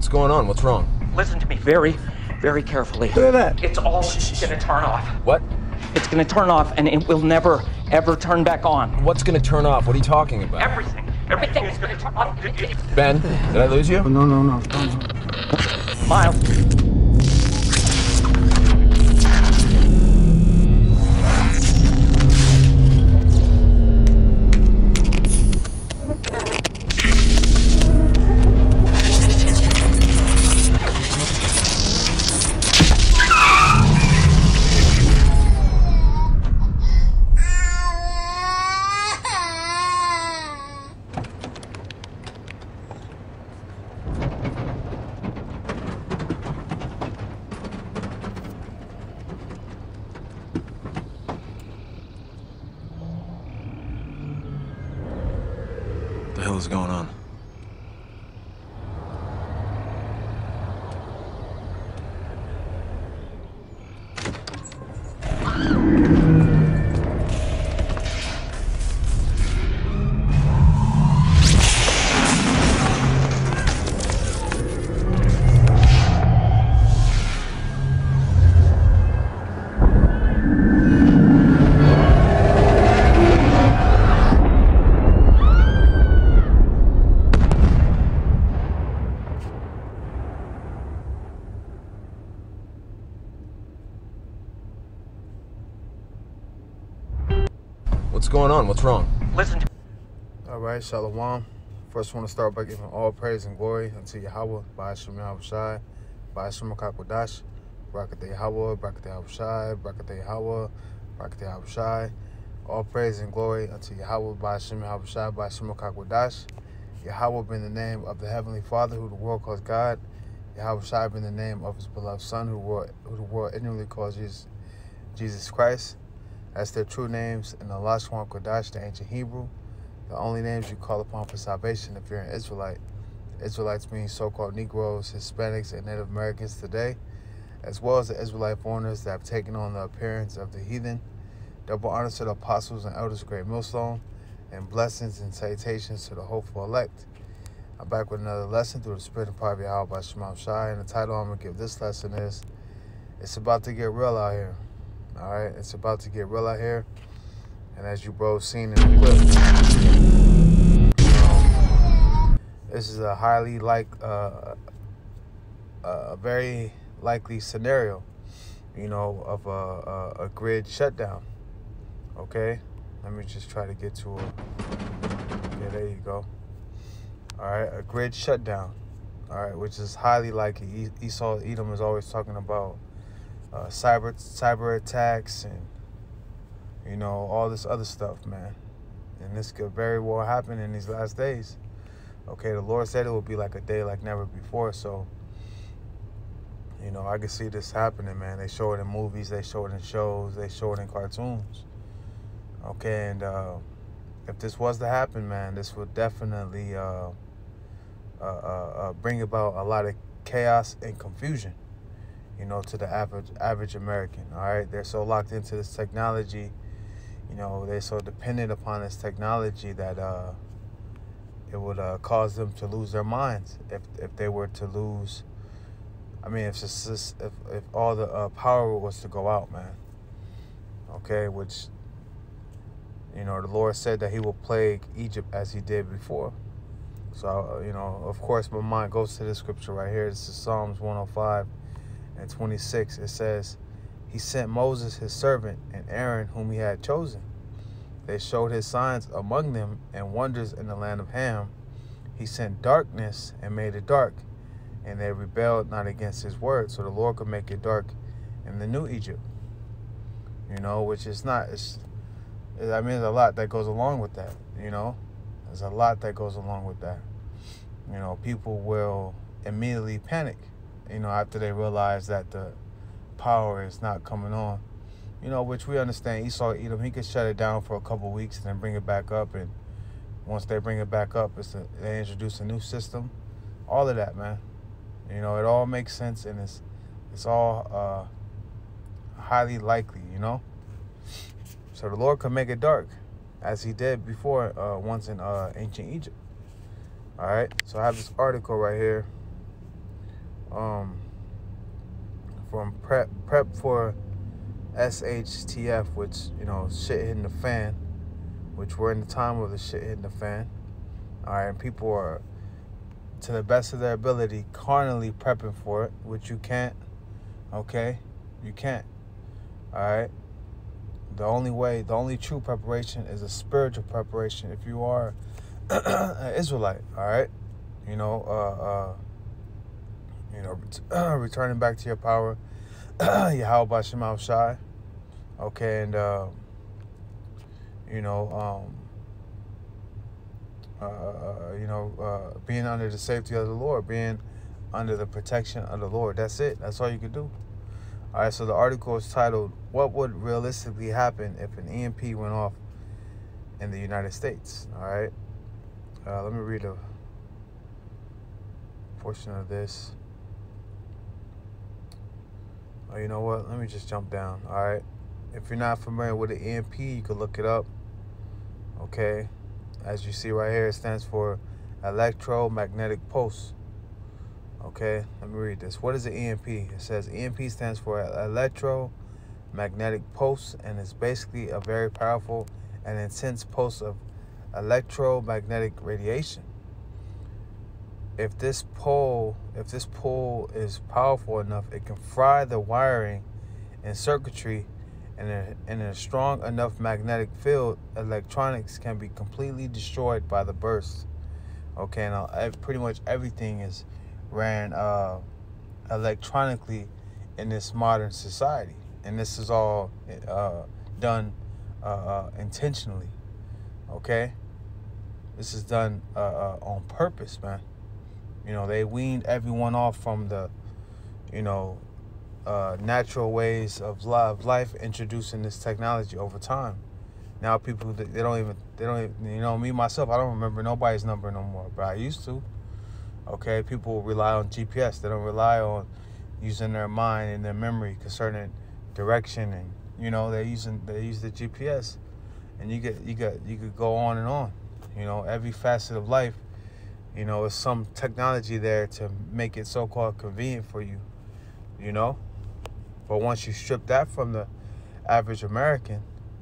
What's going on? What's wrong? Listen to me very, very carefully. Look at that. It's all gonna turn off. What? It's gonna turn off and it will never, ever turn back on. What's gonna turn off? What are you talking about? Everything. Everything is gonna turn off. Ben, did I lose you? No. Miles. What the hell is going on? What's going on? What's wrong? Listen to All right, Shalom. First, I want to start by giving all praise and glory unto Yahweh, Ba'ashem Yahushai, Ba'ashem Makakwadash, Barakateh Yahweh, Barakateh Yahushai, Barakateh Yahweh, Barakateh Yahushai. All praise and glory unto Yahweh, Ba'ashem Yahushai, Ba'ashem Makakwadash. Yahweh being the name of the Heavenly Father, who the world calls God. Yahushai being the name of his beloved Son, who the world ignorantly calls Jesus Christ. That's their true names in the Lashwan Kodash, the ancient Hebrew. The only names you call upon for salvation if you're an Israelite. Israelites mean so-called Negroes, Hispanics, and Native Americans today, as well as the Israelite foreigners that have taken on the appearance of the heathen. Double honors to the apostles and elders of Great Millstone, and blessings and salutations to the hopeful elect. I'm back with another lesson through the Spirit and power of Yahweh by Shema Shai, and the title I'm going to give this lesson is, It's About to Get Real Out Here. All right, it's about to get real out here. And as you bros seen in the clip, this is a a very likely scenario, of a grid shutdown. Okay, let me just try to get to it. Okay, there you go. All right, a grid shutdown. All right, which is highly likely. Esau Edom is always talking about cyber attacks and all this other stuff, man. And this could very well happen in these last days. Okay, the Lord said it will be like a day like never before. So I can see this happening, man. They show it in movies, they show it in shows, they show it in cartoons. Okay, and if this was to happen, man, this would definitely bring about a lot of chaos and confusion, to the average American. All right, they're so locked into this technology, they're so dependent upon this technology that it would cause them to lose their minds if they were to lose. I mean, if all the power was to go out, man. Okay, which the Lord said that he will plague Egypt as he did before. So of course my mind goes to this scripture right here. This is Psalms 105:26. It says, he sent Moses his servant and Aaron whom he had chosen. They showed his signs among them and wonders in the land of Ham. He sent darkness and made it dark, and they rebelled not against his word. So the Lord could make it dark in the new Egypt, which is not, there's a lot that goes along with that, There's a lot that goes along with that. People will immediately panic, after they realize that the power is not coming on, which we understand. Esau Edom, he could shut it down for a couple weeks and then bring it back up. And once they bring it back up, they introduce a new system. All of that, man. It all makes sense, and it's all highly likely, So the Lord could make it dark, as he did before once in ancient Egypt. All right, so I have this article right here. from prep for SHTF, which, shit hitting the fan, which we're in the time of the shit hitting the fan. All right, and people are, to the best of their ability, carnally prepping for it, which you can't. Okay, you can't. All right. The only true preparation is a spiritual preparation. If you are an Israelite, all right, returning back to your power, Yahweh Bashem Al Shai, okay, and being under the safety of the Lord, being under the protection of the Lord. That's it. That's all you can do. All right, so the article is titled, "What Would Realistically Happen If an EMP Went Off in the United States?" All right, let me read a portion of this. Oh, you know what? Let me just jump down. All right, if you're not familiar with the EMP, you can look it up. Okay, as you see right here, it stands for electromagnetic pulse. Okay, let me read this. What is an EMP? It says EMP stands for electromagnetic pulse, and it's basically a very powerful and intense pulse of electromagnetic radiation. If this pull is powerful enough, it can fry the wiring and circuitry, and in a strong enough magnetic field, electronics can be completely destroyed by the burst. Okay, now pretty much everything is ran electronically in this modern society, and this is all done intentionally. Okay, this is done on purpose, man. They weaned everyone off from the natural ways of life, introducing this technology over time. Now people, they don't even me myself, I don't remember nobody's number no more, but I used to. Okay, people rely on GPS. They don't rely on using their mind and their memory concerning direction, and they use the GPS, and you could go on and on. Every facet of life, is some technology there to make it so-called convenient for you. But once you strip that from the average American,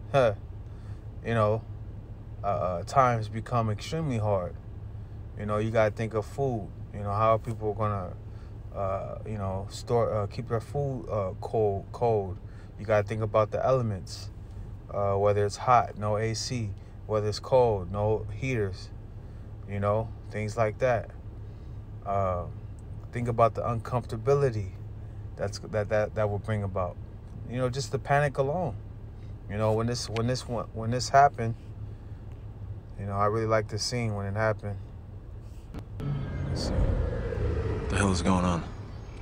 times become extremely hard. You got to think of food. How are people going to, store, keep their food cold? You got to think about the elements, whether it's hot, no AC, whether it's cold, no heaters, things like that. Think about the uncomfortability that will bring about. Just the panic alone. When this happened, I really liked the scene when it happened. Let's see. What the hell is going on?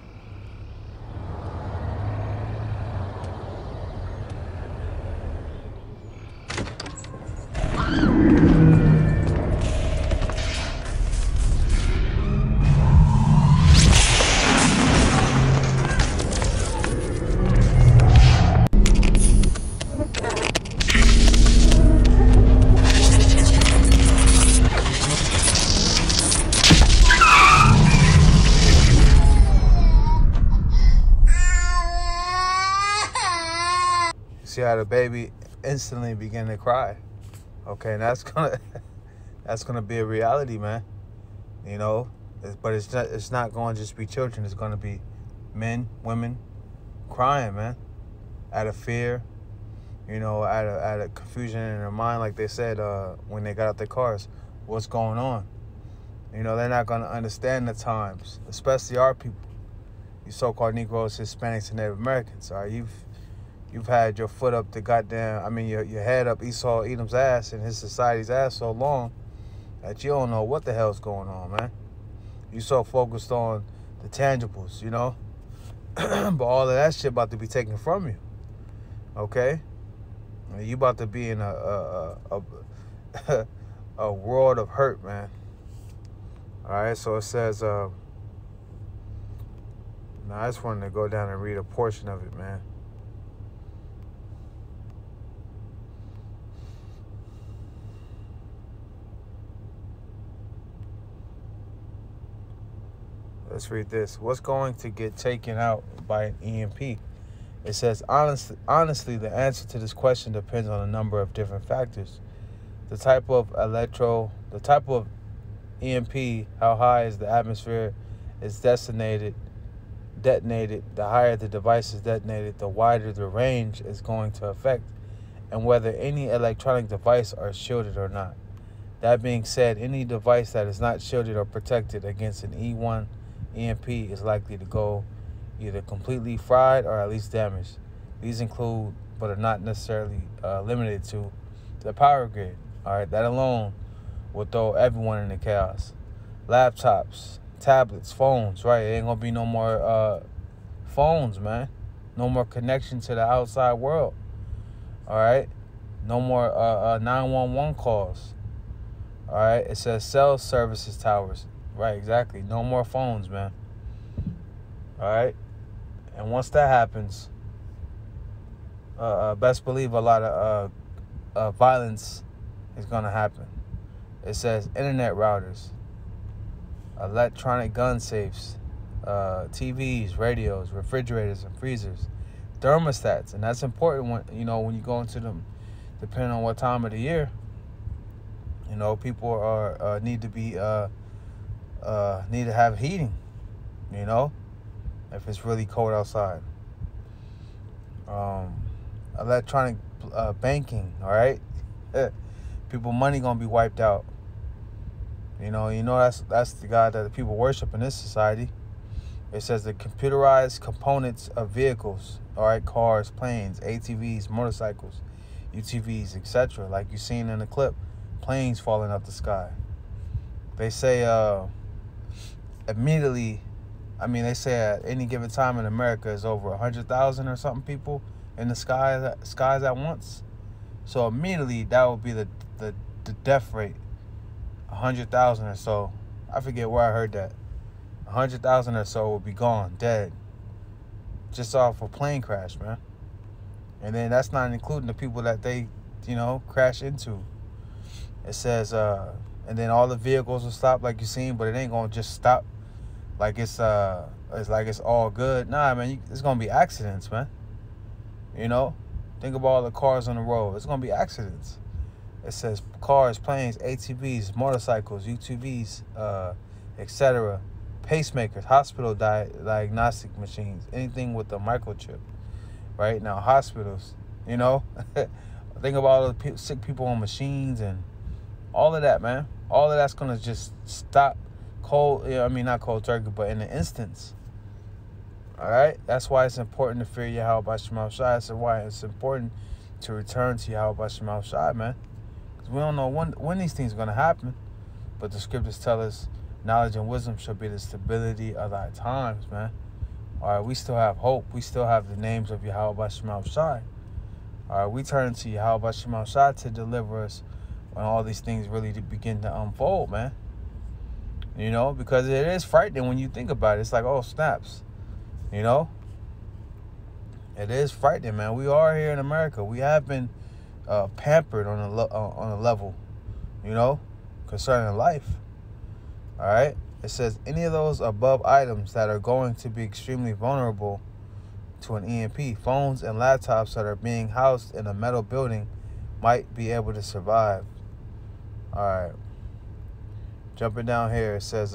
See how the baby instantly began to cry. Okay, and that's gonna be a reality, man. But it's not going to just be children. It's gonna be men, women crying, man, out of fear, out of confusion in their mind, like they said when they got out their cars. What's going on? They're not gonna understand the times, especially our people, you so-called Negroes, Hispanics, and Native Americans. All right, You've had your foot up the your head up Esau Edom's ass and his society's ass so long that you don't know what the hell's going on, man. You so focused on the tangibles, but all of that shit about to be taken from you. Okay, you about to be in a world of hurt, man. All right, so it says. Now I just wanted to go down and read a portion of it, man. Let's read this. What's going to get taken out by an EMP? It says, honestly, the answer to this question depends on a number of different factors. The type of EMP, how high is the atmosphere is detonated. The higher the device is detonated, the wider the range is going to affect, and whether any electronic device are shielded or not. That being said, any device that is not shielded or protected against an E1 EMP is likely to go either completely fried or at least damaged. These include, but are not necessarily limited to, the power grid. All right, that alone will throw everyone into chaos. Laptops, tablets, phones, right? It ain't gonna be no more phones, man. No more connection to the outside world. All right, no more 911 calls. All right, it says cell services towers. Right, exactly. No more phones, man. All right, and once that happens, best believe a lot of violence is gonna happen. It says internet routers, electronic gun safes, TVs, radios, refrigerators, and freezers, thermostats, and that's important when you go into them, depending on what time of the year. People are need to have heating. If it's really cold outside. Electronic banking. All right, people money gonna be wiped out. That's the God that the people worship in this society. It says the computerized components of vehicles, all right, cars, planes, ATVs, motorcycles, UTVs, etc. Like you seen in the clip, planes falling out the sky. They say immediately, they say at any given time in America is over 100,000 or something people in the skies at once. So immediately that would be the death rate. 100,000 or so. I forget where I heard that. 100,000 or so will be gone, dead, just off a plane crash, man. And then that's not including the people that they, crash into. It says, and then all the vehicles will stop like you seen, but it ain't gonna just stop like it's all good. Nah, man, it's gonna be accidents, man. Think about all the cars on the road. It's gonna be accidents. It says cars, planes, ATVs, motorcycles, UTVs, etc. Pacemakers, hospital diagnostic machines, anything with a microchip. Right now, hospitals. Think about all the sick people on machines and all of that, man. All of that's gonna just stop not cold turkey, but in an instance. All right, that's why it's important to fear Yahweh B'Shem Shai. That's why it's important to return to Yahweh B'Shem Shai, man. Because we don't know when these things are gonna happen, but the scriptures tell us knowledge and wisdom shall be the stability of thy times, man. All right, we still have hope. We still have the names of Yahweh B'Shem Shai. All right, we turn to Yahweh B'Shem Shai to deliver us when all these things really begin to unfold, man. Because it is frightening when you think about it. It's like, oh, snaps. It is frightening, man. We are here in America. We have been pampered on a level, concerning life. All right. It says any of those above items that are going to be extremely vulnerable to an EMP, phones and laptops that are being housed in a metal building might be able to survive. All right. Jumping down here, it says,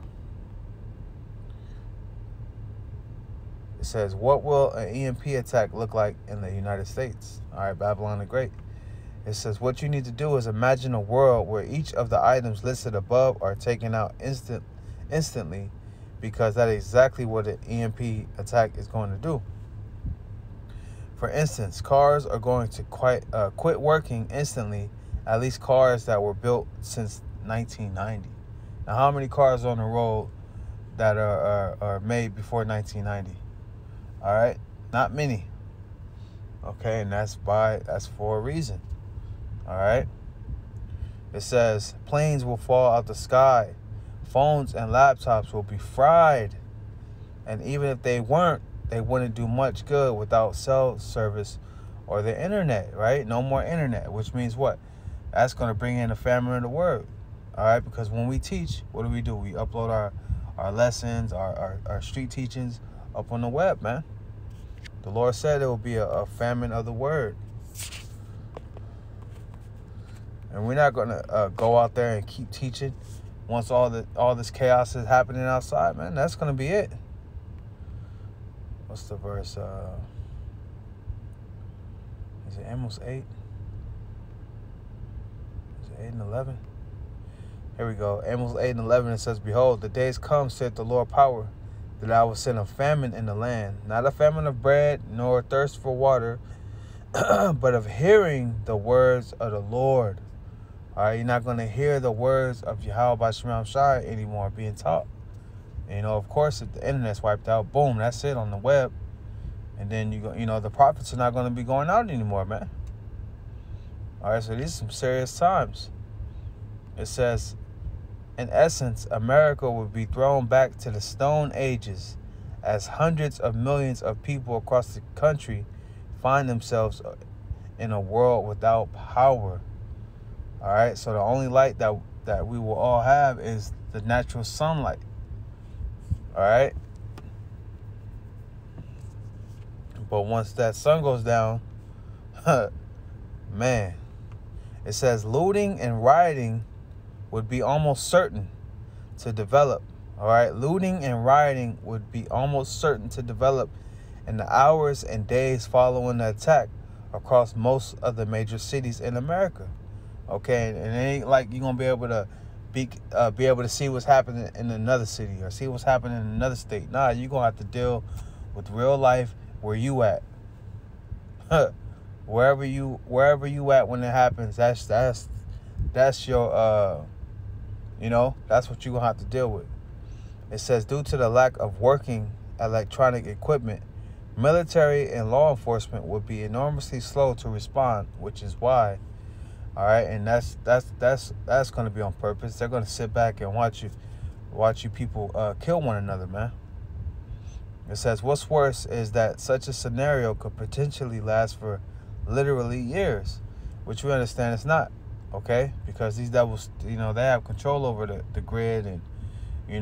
what will an EMP attack look like in the United States? All right, Babylon the Great. It says, what you need to do is imagine a world where each of the items listed above are taken out instantly, because that is exactly what an EMP attack is going to do. For instance, cars are going to quit working instantly, at least cars that were built since 1990. Now, how many cars on the road that are made before 1990? All right, not many. Okay, and that's for a reason. All right. It says planes will fall out the sky, phones and laptops will be fried, and even if they weren't, they wouldn't do much good without cell service or the internet. Right? No more internet, which means what? That's going to bring in the famine of the word. All right, because when we teach, what do? We upload our lessons, our street teachings up on the web, man. The Lord said there will be a famine of the word. And we're not going to go out there and keep teaching once all this chaos is happening outside, man. That's going to be it. What's the verse? Is it Amos 8? Is it 8 and 11? Here we go. Amos 8 and 11, it says, "Behold, the days come, saith the Lord power, that I will send a famine in the land, not a famine of bread, nor a thirst for water, but of hearing the words of the Lord." All right, you're not going to hear the words of Yahweh B'Shem Shai anymore being taught. And, you know, of course, if the internet's wiped out, boom, that's it on the web. And then, the prophets are not going to be going out anymore, man. All right, so these are some serious times. It says, in essence, America would be thrown back to the Stone Ages as hundreds of millions of people across the country find themselves in a world without power. All right, so the only light that we will all have is the natural sunlight. All right. But once that sun goes down, man, it says looting and rioting would be almost certain to develop. All right, looting and rioting would be almost certain to develop in the hours and days following the attack across most of the major cities in America. Okay, and it ain't like you're gonna be able to see what's happening in another city or see what's happening in another state. Nah, you're gonna have to deal with real life where you at. wherever you at when it happens, that's your that's what you're gonna have to deal with. It says, due to the lack of working electronic equipment, military and law enforcement would be enormously slow to respond, which is why. All right, and that's going to be on purpose. They're going to sit back and watch you people kill one another, man. It says, what's worse is that such a scenario could potentially last for literally years, which we understand it's not, okay? Because these devils, they have control over the grid, and they're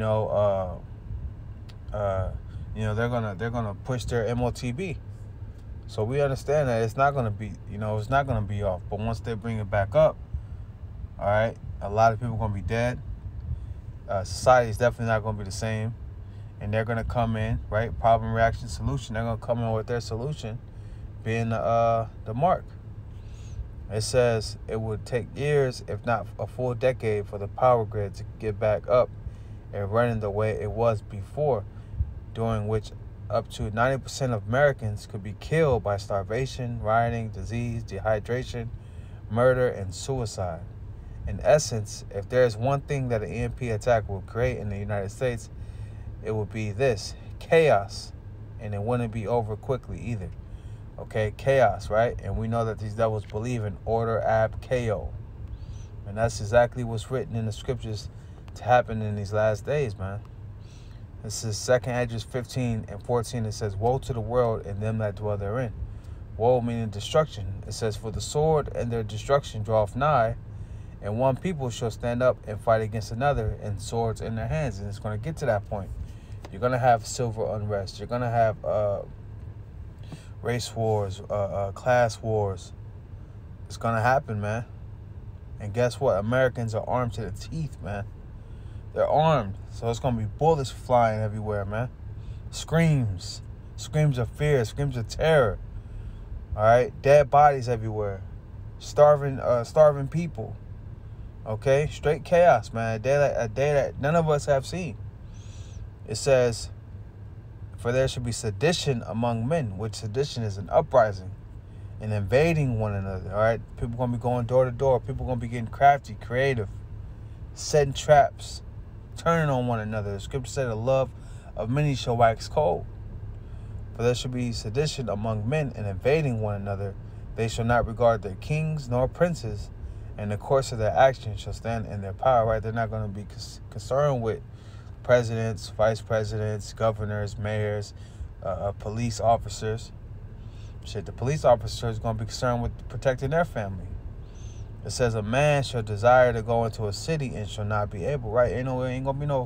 gonna push their MOTB. So we understand that it's not going to be off. But once they bring it back up, all right, a lot of people are going to be dead. Society is definitely not going to be the same. And they're going to come in, right? Problem, reaction, solution. They're going to come in with their solution being the mark. It says it would take years, if not a full decade, for the power grid to get back up and running the way it was before, during which up to 90% of Americans could be killed by starvation, rioting, disease, dehydration, murder, and suicide. In essence, if there's one thing that an EMP attack will create in the United States, it would be this: chaos. And it wouldn't be over quickly either. Okay, chaos, right? And we know that these devils believe in order ab chaos. And that's exactly what's written in the scriptures to happen in these last days, man. This is 2 Esdras 15 and 14. It says, woe to the world and them that dwell therein. Woe meaning destruction. It says, for the sword and their destruction draweth nigh, and one people shall stand up and fight against another, and swords in their hands. And it's going to get to that point. You're going to have civil unrest. You're going to have race wars, class wars. It's going to happen, man. And guess what? Americans are armed to the teeth, man. They're armed. So it's going to be bullets flying everywhere, man. Screams. Screams of fear. Screams of terror. All right? Dead bodies everywhere. Starving people. Okay? Straight chaos, man. A day that none of us have seen. It says, for there should be sedition among men, which sedition is an uprising and invading one another. All right? People going to be going door to door. People going to be getting crafty, creative, setting traps, turning on one another. The scripture said the love of many shall wax cold. For there shall be sedition among men and invading one another. They shall not regard their kings nor princes, and the course of their action shall stand in their power. Right? They're not going to be concerned with presidents, vice presidents, governors, mayors, police officers. Shit, the police officer is going to be concerned with protecting their family. It says a man shall desire to go into a city and shall not be able, right? Ain't going to be no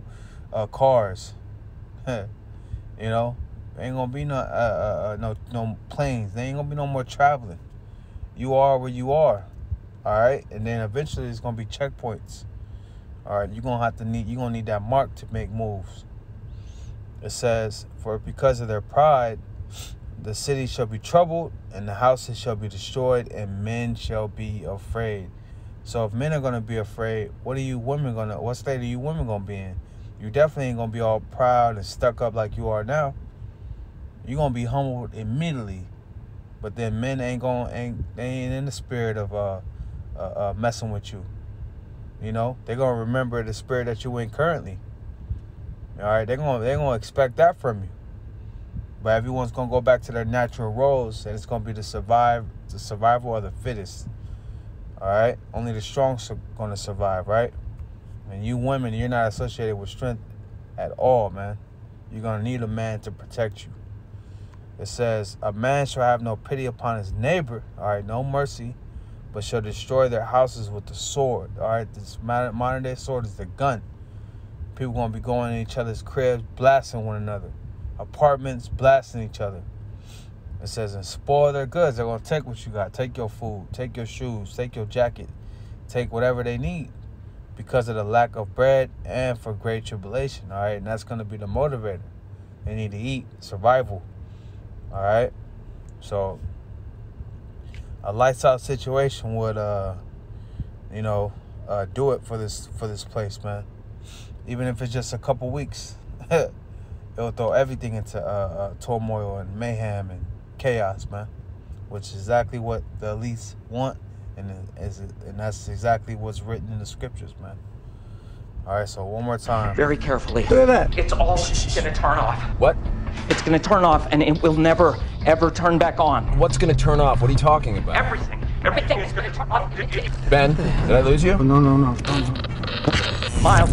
cars. You know, there ain't gonna be no planes. There ain't gonna be no more traveling. You are where you are. All right, and then eventually it's gonna be checkpoints. All right, you're gonna need that mark to make moves. It says, for because of their pride, the city shall be troubled, and the houses shall be destroyed, and men shall be afraid. So if men are gonna be afraid, what state are you women gonna be in? You definitely ain't gonna be all proud and stuck up like you are now. You're gonna be humbled immediately. But then men ain't in the spirit of messing with you. You know, they're gonna remember the spirit that you in currently. All right, they're gonna expect that from you. But everyone's gonna go back to their natural roles, and it's gonna be the survival of the fittest. All right, only the strong are gonna survive, right? And you women, you're not associated with strength at all, man. You're gonna need a man to protect you. It says, a man shall have no pity upon his neighbor, all right, no mercy, but shall destroy their houses with the sword. All right, this modern day sword is the gun. People gonna be going in each other's cribs, blasting one another. Apartments, blasting each other. It says, and spoil their goods. They're gonna take what you got. Take your food, take your shoes, take your jacket, take whatever they need because of the lack of bread and for great tribulation. All right, and that's gonna be the motivator. They need to eat, survival. All right, so a lights out situation would, do it for this place, man. Even if it's just a couple weeks, it'll throw everything into turmoil and mayhem and chaos, man. Which is exactly what the elites want, and that's exactly what's written in the scriptures, man. All right, so one more time. Very carefully. Look at that. It's all gonna turn off. What? It's gonna turn off, and it will never, ever turn back on. What's gonna turn off? What are you talking about? Everything is gonna turn off. Ben, did I lose you? No. Miles.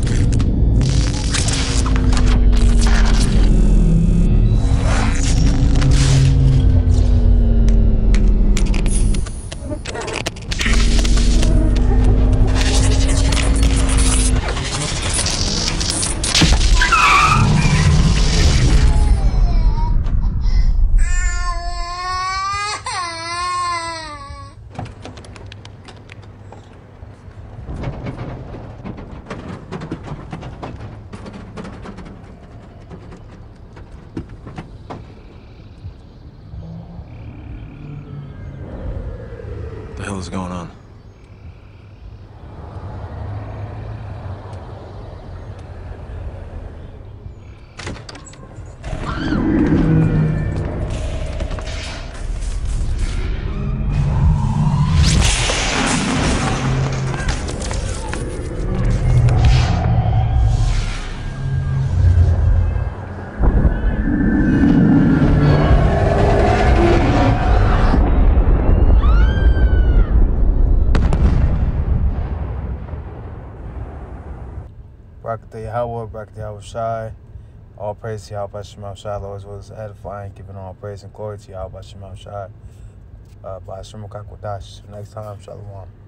What the hell is going on? Barakatah Yahweh, Barakatah Yahweh Shai. All praise to Yahweh Shemam Shai. Lord was edifying, giving all praise and glory to Yahweh Shemam Shai. By Hashem Kakwadash. Next time, Shalom.